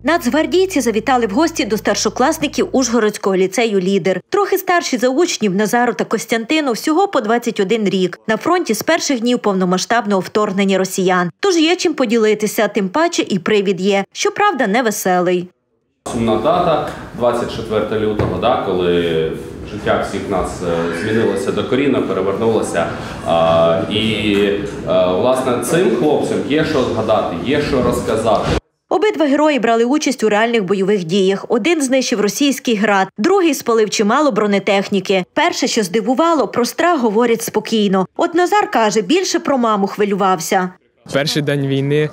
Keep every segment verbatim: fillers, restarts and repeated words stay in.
Нацгвардійці завітали в гості до старшокласників Ужгородського ліцею «Лідер». Трохи старші за учнів Назару та Костянтину, всього по двадцять один рік. На фронті з перших днів повномасштабного вторгнення росіян. Тож є чим поділитися, тим паче і привід є. Щоправда, невеселий. Сумна дата, двадцять четвертого лютого, да, коли життя всіх нас змінилося докорінно, перевернулося. А, і, а, власне, цим хлопцям є що згадати, є що розказати. Обидва герої брали участь у реальних бойових діях. Один знищив російський град, другий спалив чимало бронетехніки. Перше, що здивувало, про страх говорять спокійно. От Назар каже, більше про маму хвилювався. Перший день війни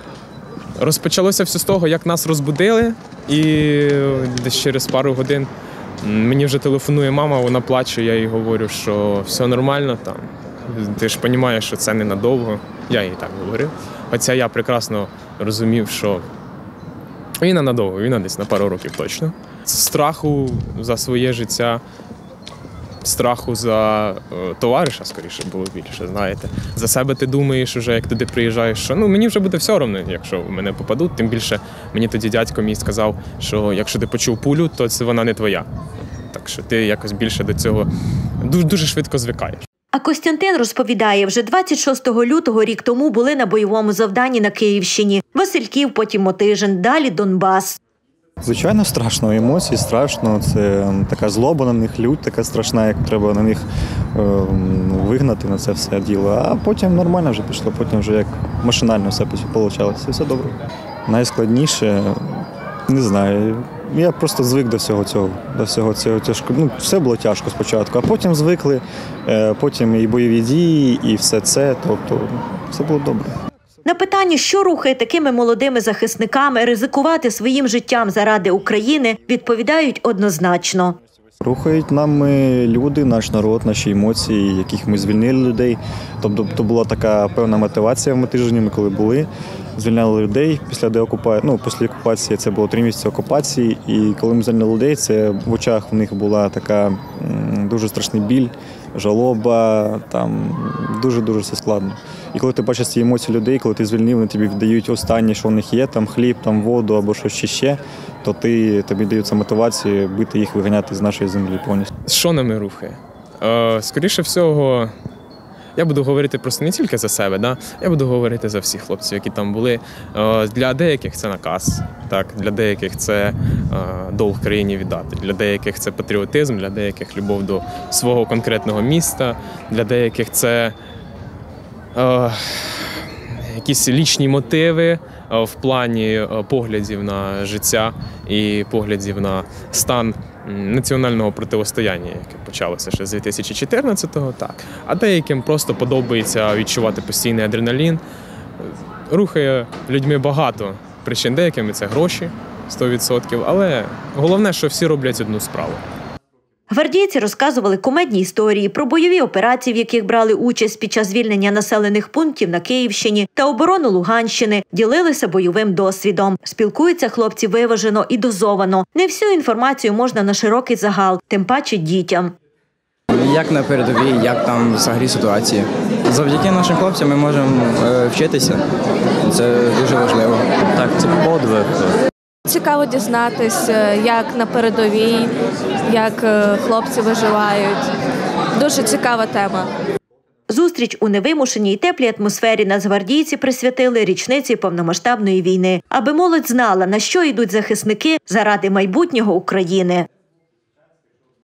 розпочалося все з того, як нас розбудили, і десь через пару годин мені вже телефонує мама, вона плаче, я їй говорю, що все нормально, там. Ти ж розумієш, що це ненадовго. Я їй так говорив. Хоча я прекрасно розумів, що війна надовго, війна десь на пару років точно. Страху за своє життя, страху за е, товариша, скоріше, було більше, знаєте. За себе ти думаєш вже, як туди приїжджаєш, що ну, мені вже буде все одно, якщо в мене попадуть. Тим більше мені тоді дядько мій сказав, що якщо ти почув пулю, то це вона не твоя. Так що ти якось більше до цього дуже, дуже швидко звикаєш. А Костянтин розповідає, вже двадцять шостого лютого рік тому були на бойовому завданні на Київщині. Васильків, потім Мотижин, далі Донбас. Звичайно, страшно, емоції страшно, це така злоба на них, лють така страшна, як треба на них е, вигнати на це все діло. А потім нормально вже пішло, потім вже як машинально все вийшло, все добре. Найскладніше, не знаю, я просто звик до всього цього, до всього цього тяжко. Ну, все було тяжко спочатку, а потім звикли, е, потім і бойові дії, і все це, тобто все було добре. На питання, що рухає такими молодими захисниками ризикувати своїм життям заради України, відповідають однозначно. Рухають нами люди, наш народ, наші емоції, яких ми звільнили людей. Тобто то була така певна мотивація в Мотижині, ми коли були, звільняли людей після деокупації, ну, після окупації, це було три місяці окупації, і коли ми звільняли людей, це в очах в них була така м, дуже страшний біль, жалоба, там дуже-дуже все складно. І коли ти бачиш ці емоції людей, коли ти звільнив, вони тобі віддають останнє, що в них є, там хліб, там воду або щось ще, то ти, тобі дається мотивацію бити їх, виганяти з нашої землі повністю. Що нами рухає? Е, скоріше всього, я буду говорити просто не тільки за себе, да? Я буду говорити за всіх хлопців, які там були. Е, для деяких це наказ, так? Для деяких це е, долг країні віддати, для деяких це патріотизм, для деяких любов до свого конкретного міста, для деяких це е, якісь лічні мотиви в плані поглядів на життя і поглядів на стан національного протистояння, яке почалося ще з дві тисячі чотирнадцятого, так. А деяким просто подобається відчувати постійний адреналін. Рухає людьми багато причин, деякими це гроші, сто відсотків, але головне, що всі роблять одну справу. Гвардійці розказували кумедні історії про бойові операції, в яких брали участь під час звільнення населених пунктів на Київщині та оборону Луганщини, ділилися бойовим досвідом. Спілкуються хлопці виважено і дозовано. Не всю інформацію можна на широкий загал, тим паче дітям. Як на передовій, як там взагалі ситуації. Завдяки нашим хлопцям ми можемо е, вчитися. Це дуже важливо. Так, це подвиг. Цікаво дізнатися, як на передовій, як хлопці виживають. Дуже цікава тема. Зустріч у невимушеній і теплій атмосфері нацгвардійці присвятили річниці повномасштабної війни, аби молодь знала, на що йдуть захисники заради майбутнього України.